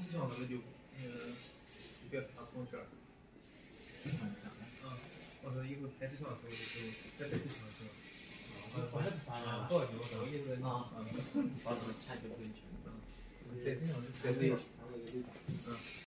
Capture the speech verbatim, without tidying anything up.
次上那个就那个不要插空圈儿。嗯，我说以后拍摄上的时候就在这地方是吧？ 啊，我还不发了。 不好听，我说意思啊， 嗯， 把这个掐就回去。 嗯，在这上在这，嗯。